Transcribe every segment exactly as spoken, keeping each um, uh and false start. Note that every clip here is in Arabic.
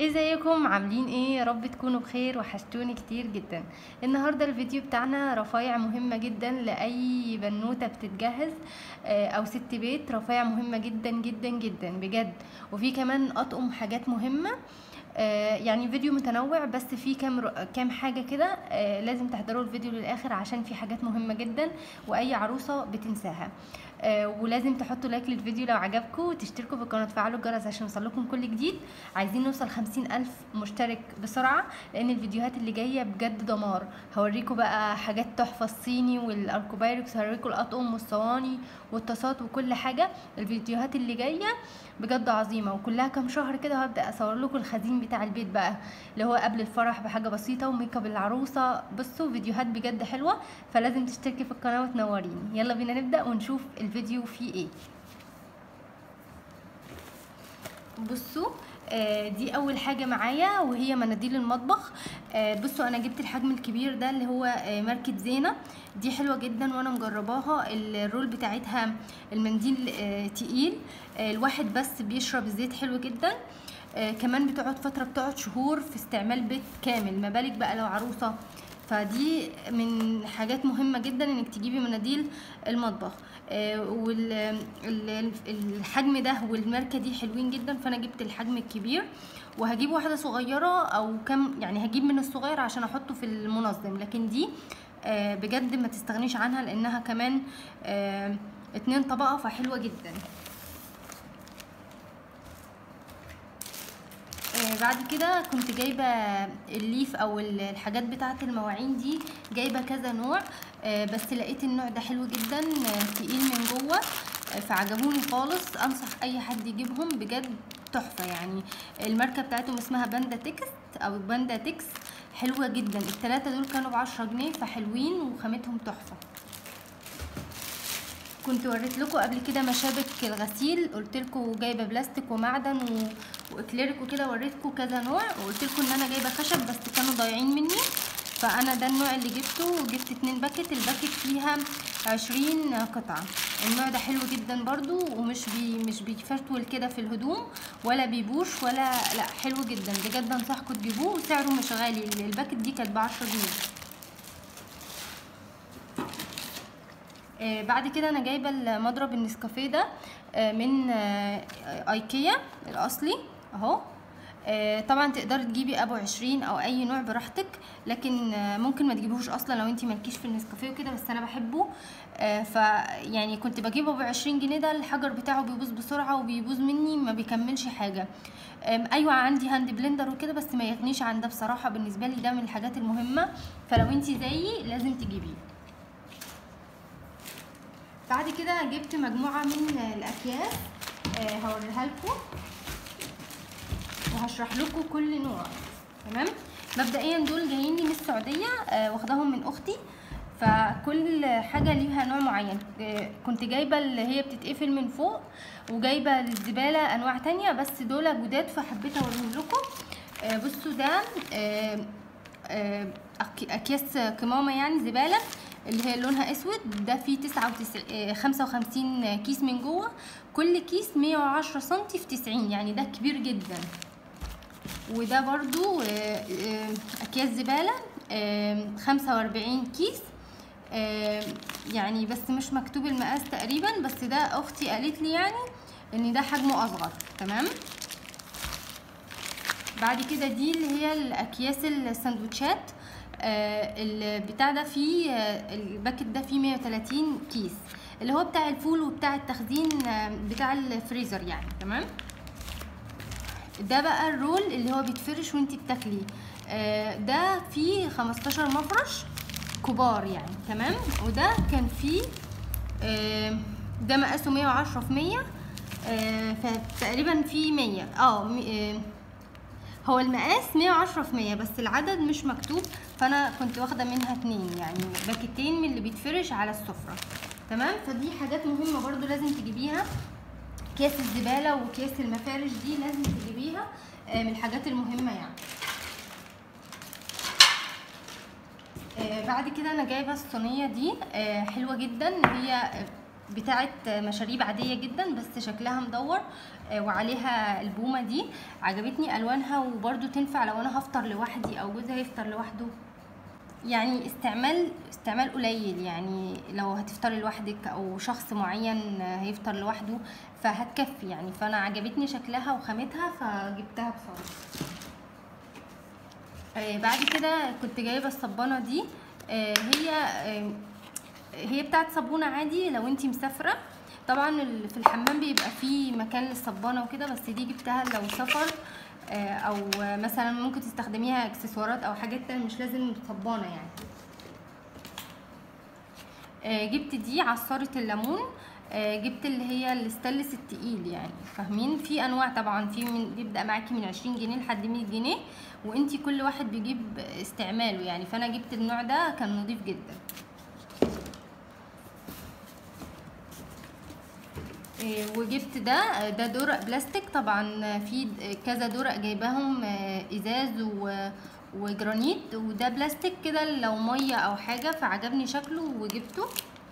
ازيكم عاملين ايه؟ يا رب تكونوا بخير، وحشتوني كتير جدا. النهارده الفيديو بتاعنا رفايع مهمه جدا لاي بنوته بتتجهز آه، او ست بيت. رفايع مهمه جدا جدا جدا بجد. وفي كمان اطقم حاجات مهمه. آه، يعني فيديو متنوع، بس في كام ر- كام حاجه كده. آه، لازم تحضروا الفيديو للاخر عشان في حاجات مهمه جدا واي عروسه بتنساها. آه، ولازم تحطوا لايك للفيديو لو عجبكم، وتشتركوا في القناه وتفعلوا الجرس عشان يوصلكم كل جديد. عايزين نوصل خمسين الف مشترك بسرعه، لان الفيديوهات اللي جايه بجد دمار. هوريكم بقى حاجات تحفه، الصيني والاركوبايركس، هوريكم الاطقم والصواني والطاسات وكل حاجه. الفيديوهات اللي جايه بجد عظيمه، وكلها كام شهر كده، وهبدا اصور لكم الخزين بتاع البيت بقى، اللي هو قبل الفرح بحاجه بسيطه، وميك اب العروسه. بصوا فيديوهات بجد حلوه، فلازم تشتركي في القناه وتنوريني. يلا بينا نبدا ونشوف الفيديو فيه ايه. بصوا، آه دي اول حاجه معايا، وهي مناديل المطبخ. آه بصوا، انا جبت الحجم الكبير ده اللي هو آه ماركه زينه. دي حلوه جدا وانا مجرباها. الرول بتاعتها المنديل آه تقيل، آه الواحد بس بيشرب الزيت حلو جدا. آه كمان بتقعد فتره، بتقعد شهور في استعمال بيت كامل، ما بالك بقى لو عروسه. فدي من حاجات مهمه جدا انك تجيبي مناديل المطبخ. والحجم ده والماركه دي حلوين جدا، فانا جبت الحجم الكبير. وهجيب واحده صغيره او كم، يعني هجيب من الصغير عشان احطه في المنظم. لكن دي آه، بجد ما تستغنيش عنها، لانها كمان آه، اتنين طبقه، فحلوه جدا. آه، بعد كده كنت جايبه الليف او الحاجات بتاعه المواعين دي، جايبه كذا نوع. آه، بس لقيت النوع ده حلو جدا، آه، تقيل من جوه، آه، فعجبوني خالص. انصح اي حد يجيبهم بجد، تحفه يعني. الماركه بتاعتهم اسمها باندا تكست او باندا تكس، حلوه جدا. الثلاثه دول كانوا بعشرة جنيه، فحلوين وخامتهم تحفه. كنت وريت لكم قبل كده مشابك الغسيل، قلت لكم جايبه بلاستيك ومعدن و... واكليريك وكده. وريتكم كذا نوع، وقلت لكم ان انا جايبه خشب بس كانوا ضايعين مني، فانا ده النوع اللي جبته. وجبت اتنين باكت، الباكت فيها عشرين قطعه. النوع ده حلو جدا برضو، ومش بي مش بيفرتول كده في الهدوم، ولا بيبوش ولا لا، حلو جدا بجد. انصحكم تجيبوه، وسعره مش غالي. الباكت دي كانت بعشرة جنيه. آه بعد كده انا جايبه المضرب النسكافيه ده آه من آه ايكيا الاصلي اهو. آه طبعا تقدري تجيبي ابو عشرين او اي نوع براحتك، لكن آه ممكن ما تجيبوش اصلا لو انتي مالكيش في النسكافيه وكده، بس انا بحبه. آه ف يعني كنت بجيبه ابو عشرين جنيه. ده الحجر بتاعه بيبوظ بسرعه، وبيبوظ مني ما بيكملش حاجه. ايوه عندي هاند بلندر وكده، بس ما يغنيش عن ده بصراحه. بالنسبه لي ده من الحاجات المهمه، فلو انتي زيي لازم تجيبيه. بعد كده جبت مجموعه من الاكياس، آه هوريها لكم وهشرح لكم كل نوع. تمام. مبدئيا دول جايين لي من السعوديه، آه واخداهم من اختي، فكل حاجه ليها نوع معين. آه كنت جايبه اللي هي بتتقفل من فوق، وجايبه الزباله انواع تانية، بس دول جداد فحبيت اوريهم لكم. آه بصوا ده آه آه اكياس قمامه، يعني زباله اللي هي لونها اسود. ده فيه تسعة وتسعين خمسة وخمسين كيس من جوه، كل كيس مية وعشرة سنتي في تسعين، يعني ده كبير جدا. وده برضو اكياس زباله خمسة واربعين كيس، يعني بس مش مكتوب المقاس تقريبا، بس ده اختي قالت لي يعني ان ده حجمه اصغر. تمام. بعد كده دي اللي هي الاكياس السندوتشات، آه البتاع ده فيه آه الباكت ده فيه مية وتلاتين كيس، اللي هو بتاع الفول وبتاع التخزين آه بتاع الفريزر يعني. تمام. ده بقى الرول اللي هو بيتفرش وانتي بتاكلي، آه ده فيه خمستاشر مفرش كبار يعني. تمام. وده كان فيه آه ده مقاسه مية وعشرة في مية، آه فتقريبا فيه مية. اه هو المقاس مية وعشرة في مية، بس العدد مش مكتوب، فانا كنت واخده منها اتنين، يعني باكتين من اللي بيتفرش على السفره. تمام. فدي حاجات مهمه برضو لازم تجيبيها. اكياس الزباله واكياس المفارش دي لازم تجيبيها، من الحاجات المهمه يعني. بعد كده انا جايبه الصينيه دي، حلوه جدا. هي بتاعه مشاريب عاديه جدا بس شكلها مدور وعليها البومه دي. عجبتني الوانها، وبرده تنفع لو انا هفطر لوحدي او جوزي هيفطر لوحده، يعني استعمال استعمال قليل. يعني لو هتفطري لوحدك او شخص معين هيفطر لوحده فهتكفي يعني. فانا عجبتني شكلها وخامتها فجبتها بصراحه. آه بعد كده كنت جايبه الصبانه دي. آه هي آه هي بتاعت صابونه عادي لو انتي مسافره. طبعا في الحمام بيبقى فيه مكان للصبانه وكده، بس دي جبتها لو سفر او مثلا ممكن تستخدميها اكسسوارات او حاجات تانية، مش لازم صبانه يعني. جبت دي عصاره الليمون. جبت اللي هي الستانلس التقيل يعني، فاهمين؟ في انواع طبعا، في من بيبدا معاكي من عشرين جنيه لحد مية جنيه، وانتي كل واحد بيجيب استعماله يعني. فانا جبت النوع ده كان نظيف جدا. وجبت ده ده درق بلاستيك. طبعا في كذا درق جايباهم ازاز وجرانيت، وده بلاستيك كده لو ميه او حاجه، فعجبني شكله وجبته.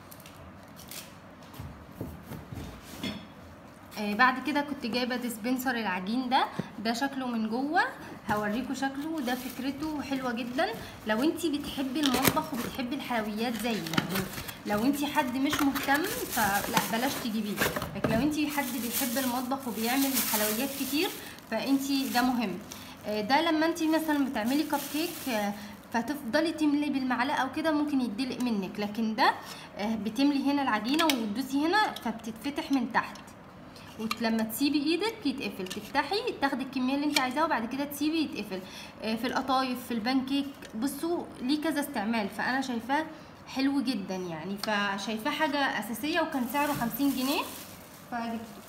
بعد كده كنت جايبه ديسبنسر العجين ده. ده شكله من جوه، هوريكم شكله. ده فكرته حلوه جدا لو انتي بتحبي المطبخ وبتحبي الحلويات زي يعني. لو انتي حد مش مهتم فلا بلاش تجيبيه، لكن لو انتي حد بيحب المطبخ وبيعمل حلويات كتير فانتي ده مهم. ده لما انتي مثلا بتعملي كب كيك فتفضلي تملي بالمعلقه او كده ممكن يدلق منك، لكن ده بتملي هنا العجينه وتدوسي هنا فبتتفتح من تحت، ولما تسيبي ايدك يتقفل، تفتحي تاخدي الكميه اللي انت عايزاها وبعد كده تسيبي يتقفل. في القطايف، في البانكيك، بصوا ليه كذا استعمال. فانا شايفاه حلو جدا يعني، فشايفاه حاجه اساسيه، وكان سعره خمسين جنيه فجبته.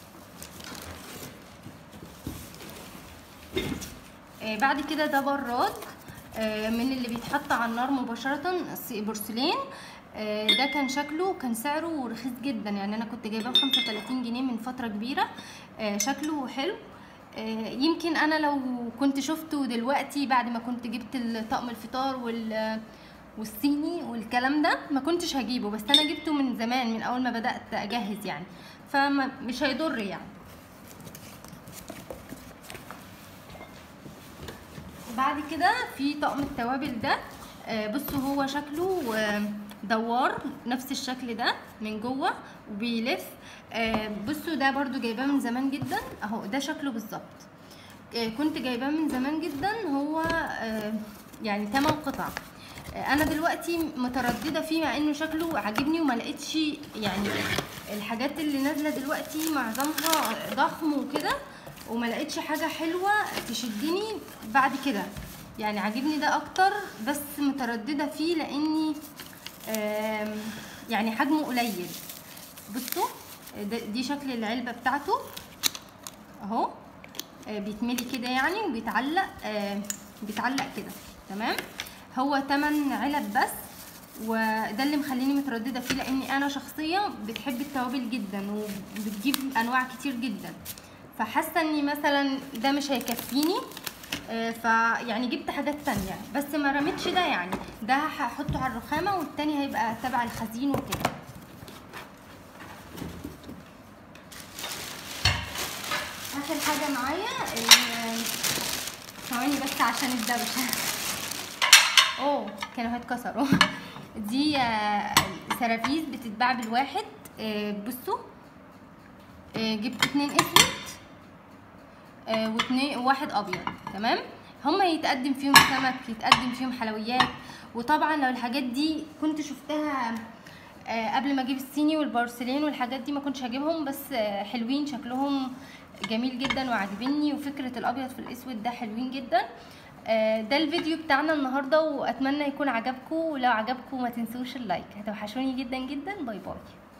بعد كده ده براد من اللي بيتحط على النار مباشره، بورسلين. ده كان شكله كان سعره رخيص جدا يعني. انا كنت جايباه بخمسة وتلاتين جنيه من فتره كبيره. شكله حلو. يمكن انا لو كنت شفته دلوقتي بعد ما كنت جبت طقم الفطار وال والصيني والكلام ده ما كنتش هجيبه، بس انا جبته من زمان من اول ما بدات اجهز يعني، فمش هيضر يعني. بعد كده في طقم التوابل ده. بصوا هو شكله دوار نفس الشكل ده من جوه وبيلف. بصوا ده برضو جايباه من زمان جدا اهو، ده شكله بالظبط. كنت جايباه من زمان جدا. هو يعني تمن قطع. انا دلوقتي متردده فيه مع انه شكله عاجبني وما لقيتش يعني. الحاجات اللي نازله دلوقتي معظمها ضخم وكده، وما لقيتش حاجه حلوه تشدني بعد كده يعني. عاجبني ده اكتر بس متردده فيه لاني يعني حجمه قليل. بصوا دي شكل العلبه بتاعته اهو، بيتملي كده يعني وبيتعلق بيتعلق كده تمام. هو تمن علب بس، وده اللي مخليني متردده فيه لاني انا شخصيه بتحب التوابل جدا وبتجيب انواع كتير جدا، فحاسه اني مثلا ده مش هيكفيني. فيعني جبت حاجات تانية بس ما رميتش ده يعني. ده هحطه على الرخامه والتاني هيبقى تبع الخزين وكده. اخر حاجه معايا ثواني بس عشان الدوشه اوه كانوا هيتكسروا. دي سرافيس بتتباع بالواحد. بصوا جبت اتنين اسود واتنين واحد ابيض تمام. هما يتقدم فيهم سمك، يتقدم فيهم حلويات. وطبعا لو الحاجات دي كنت شفتها قبل ما اجيب الصيني والبورسلين والحاجات دي ما كنتش هجيبهم، بس حلوين شكلهم جميل جدا وعاجبني، وفكره الابيض في الاسود ده حلوين جدا. ده الفيديو بتاعنا النهارده، واتمنى يكون عجبكم، ولو عجبكم ما تنسوش اللايك، هتوحشوني جدا جدا. باي باي.